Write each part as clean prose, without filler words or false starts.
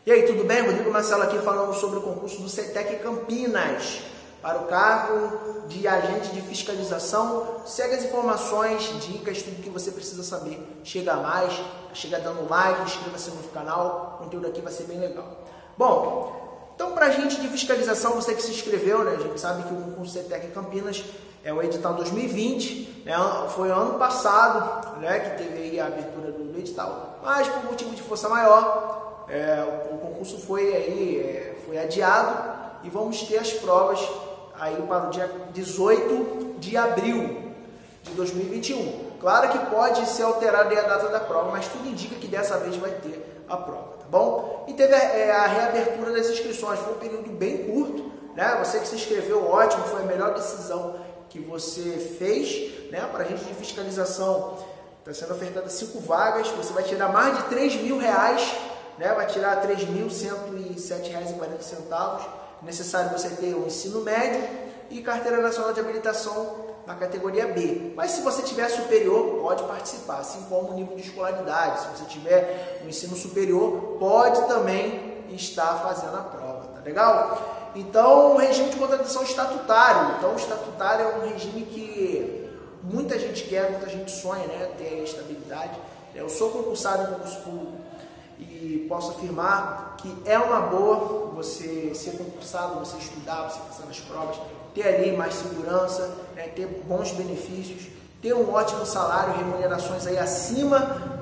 E aí, tudo bem? Rodrigo Marcelo aqui falando sobre o concurso do CETEC Campinas para o cargo de agente de fiscalização. Segue as informações, dicas, tudo que você precisa saber. Chega mais, chega dando like, inscreva-se no canal, o conteúdo aqui vai ser bem legal. Bom, então para agente de fiscalização, você que se inscreveu, né? A gente sabe que o concurso CETEC Campinas é o edital 2020, né? Foi ano passado, né, que teve aí a abertura do edital, mas por motivo de força maior, o concurso foi adiado e vamos ter as provas aí para o dia 18 de abril de 2021. Claro que pode ser alterada a data da prova, mas tudo indica que dessa vez vai ter a prova, tá bom? E teve a reabertura das inscrições, foi um período bem curto, né? Você que se inscreveu, ótimo, foi a melhor decisão que você fez, né? Para a gente de fiscalização, está sendo ofertada 5 vagas, você vai tirar mais de R$3.000, né? Vai tirar R$ 3.107,40. Necessário você ter o ensino médio e carteira nacional de habilitação na categoria B. Mas se você tiver superior, pode participar, assim como o nível de escolaridade. Se você tiver o ensino superior, pode também estar fazendo a prova, tá legal? Então, o regime de contratação estatutário. Então, o estatutário é um regime que muita gente quer, muita gente sonha, né? Ter a estabilidade. Eu sou concursado em concurso público e posso afirmar que é uma boa você ser concursado, você estudar, você passar nas provas, ter ali mais segurança, né, ter bons benefícios, ter um ótimo salário, remunerações aí acima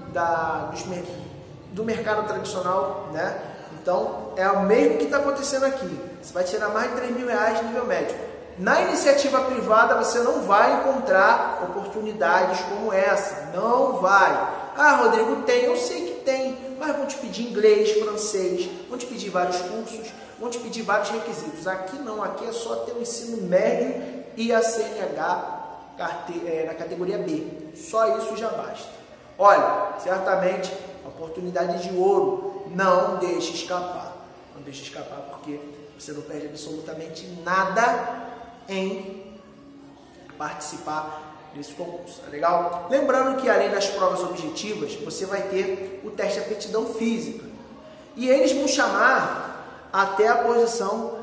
do mercado tradicional, né? Então, é o mesmo que está acontecendo aqui. Você vai tirar mais de R$3.000 nível médio. Na iniciativa privada, você não vai encontrar oportunidades como essa. Não vai. Ah, Rodrigo, tem. Eu sei que tem. Mas vão te pedir inglês, francês, vão te pedir vários cursos, vão te pedir vários requisitos. Aqui não. Aqui é só ter o ensino médio e a CNH na categoria B. Só isso já basta. Olha, certamente, oportunidade de ouro. Não deixe escapar. Não deixe escapar porque você não perde absolutamente nada em participar desse concurso, tá legal? Lembrando que além das provas objetivas, você vai ter o teste de aptidão física. E eles vão chamar até a posição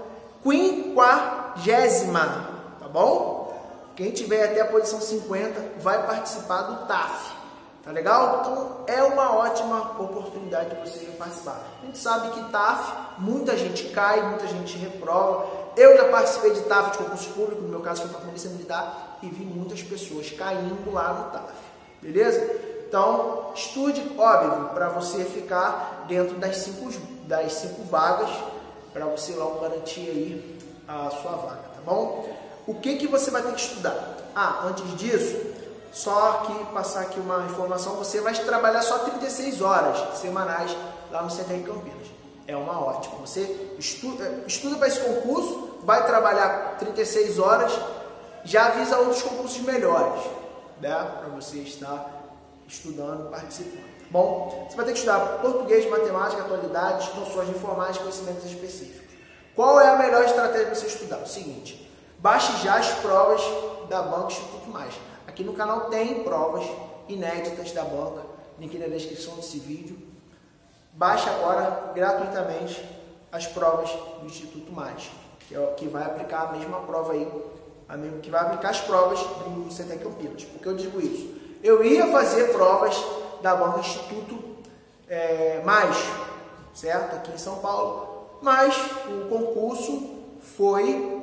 50ª, tá bom? Quem tiver até a posição 50 vai participar do TAF. Tá legal? Então é uma ótima oportunidade de você participar. A gente sabe que TAF, muita gente cai, muita gente reprova. Eu já participei de TAF, de concurso público, no meu caso foi para a Polícia Militar, e vi muitas pessoas caindo lá no TAF. Beleza? Então, estude, óbvio, para você ficar dentro das 5 vagas, para você logo garantir aí a sua vaga, tá bom? O que você vai ter que estudar? Ah, antes disso, só que passar aqui uma informação, você vai trabalhar só 36 horas semanais lá no CETEC Campinas. É uma ótima. Você estuda para esse concurso, vai trabalhar 36 horas, já avisa outros concursos melhores, né? Para você estar estudando, participando. Bom, você vai ter que estudar português, matemática, atualidades, noções de informática, conhecimentos específicos. Qual é a melhor estratégia para você estudar? O seguinte, baixe já as provas da Banca Instituto Mais. Aqui no canal tem provas inéditas da banca, link na descrição desse vídeo. Baixe agora gratuitamente as provas do Instituto Mais, que vai aplicar a mesma prova aí, que vai aplicar as provas do CETEC Campinas. Por que eu digo isso? Eu ia fazer provas da banca Instituto Mais, certo? Aqui em São Paulo, mas o concurso foi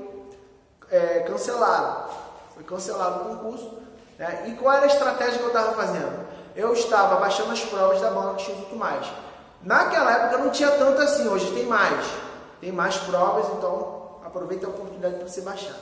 cancelado. Foi cancelado o concurso. E qual era a estratégia que eu estava fazendo? Eu estava baixando as provas da Banca Instituto Mais. Naquela época não tinha tanto assim, hoje tem mais. Tem mais provas, então aproveita a oportunidade para você baixar.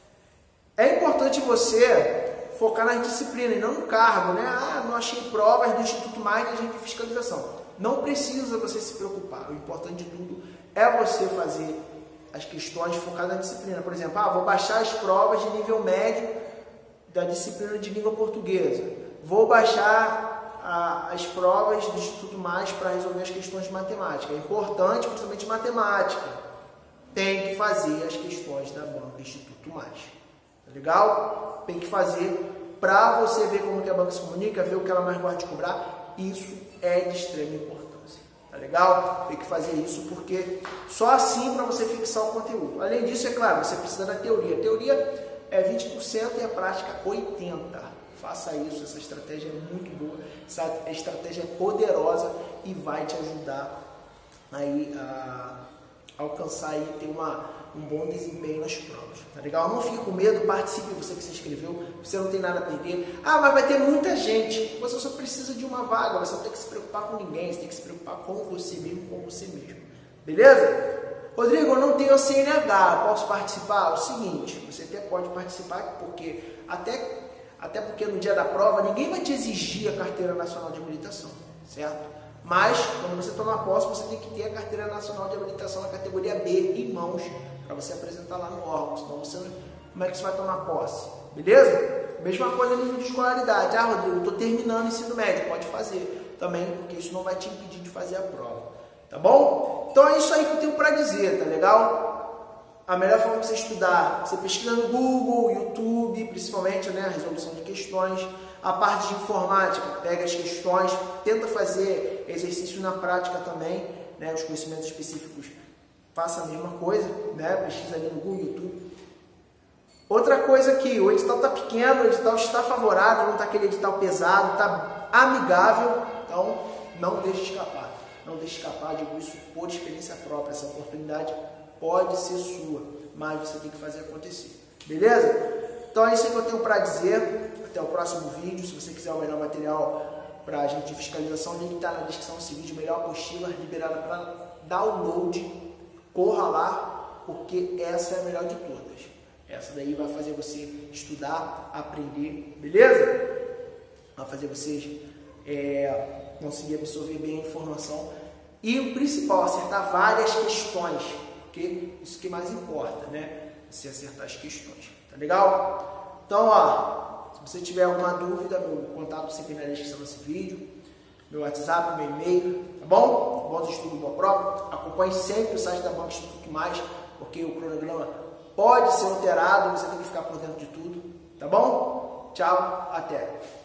É importante você focar nas disciplinas e não no cargo, né? Ah, não achei provas do Instituto Mais de agente de fiscalização. Não precisa você se preocupar. O importante de tudo é você fazer as questões focadas na disciplina. Por exemplo, vou baixar as provas de nível médio da disciplina de língua portuguesa. Vou baixar as provas do Instituto Mais para resolver as questões de matemática. É importante, principalmente matemática. Tem que fazer as questões da Banca Instituto Mais. Tá legal? Tem que fazer para você ver como que a banca se comunica, ver o que ela mais gosta de cobrar. Isso é de extrema importância. tá legal? Tem que fazer isso porque só assim para você fixar o conteúdo. Além disso, é claro, você precisa da teoria. A teoria é 20% e a prática 80%. Faça isso, essa estratégia é muito boa, essa estratégia é poderosa e vai te ajudar aí a alcançar e ter um bom desempenho nas provas, tá legal? Não fique com medo, participe, você que se inscreveu, você não tem nada a perder. Ah, mas vai ter muita gente, você só precisa de uma vaga, você não tem que se preocupar com ninguém, você tem que se preocupar com você mesmo, beleza? Rodrigo, eu não tenho CNH, posso participar? É o seguinte, você até pode participar, porque até porque no dia da prova ninguém vai te exigir a Carteira Nacional de Habilitação, certo? Mas, quando você tomar posse, você tem que ter a Carteira Nacional de Habilitação na categoria B em mãos, para você apresentar lá no órgão, senão como é que você vai tomar posse? Beleza? Mesma coisa no nível de escolaridade. Ah, Rodrigo, eu estou terminando o ensino médio, pode fazer também, porque isso não vai te impedir de fazer a prova, tá bom? Então é isso aí que eu tenho para dizer, tá legal? A melhor forma de você estudar, você pesquisa no Google, YouTube, principalmente, né, a resolução de questões. A parte de informática, pega as questões, tenta fazer exercício na prática também, né, os conhecimentos específicos, faça a mesma coisa, né, pesquisa ali no Google, YouTube. Outra coisa aqui, o edital está pequeno, o edital está favorável, não está aquele edital pesado, está amigável, então não deixe escapar. Não deixe escapar, digo isso por experiência própria, essa oportunidade pode ser sua, mas você tem que fazer acontecer, beleza? Então é isso que eu tenho para dizer. Até o próximo vídeo. Se você quiser o melhor material para a gente de fiscalização, o link está na descrição desse vídeo. Melhor apostila liberada para download. Corra lá, porque essa é a melhor de todas. Essa daí vai fazer você estudar, aprender, beleza? Vai fazer vocês conseguir absorver bem a informação. E o principal, acertar várias questões, porque isso que mais importa, né? Você acertar as questões, tá legal? Então, ó. Se você tiver alguma dúvida, meu contato sempre na descrição desse vídeo, meu WhatsApp, meu e-mail, tá bom? Bons estudos, boa prova. Acompanhe sempre o site da Banco Instituto Mais, porque o cronograma pode ser alterado, você tem que ficar por dentro de tudo, tá bom? Tchau, até!